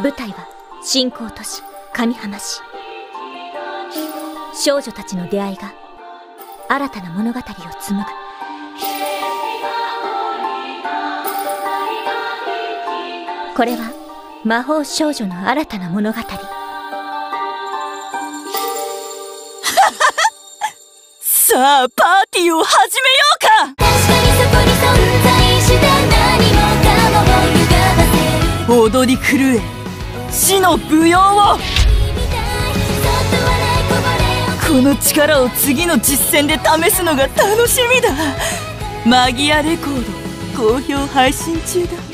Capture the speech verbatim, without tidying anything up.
舞台は新興都市上浜市。少女たちの出会いが新たな物語を紡ぐ。これは魔法少女の新たな物語。 さあパーティーを始めようか。 確かにそこに存在して何もかもを歪ませる。 踊り狂え死の舞踊を。この力を次の実戦で試すのが楽しみだ。マギアレコード好評配信中だ。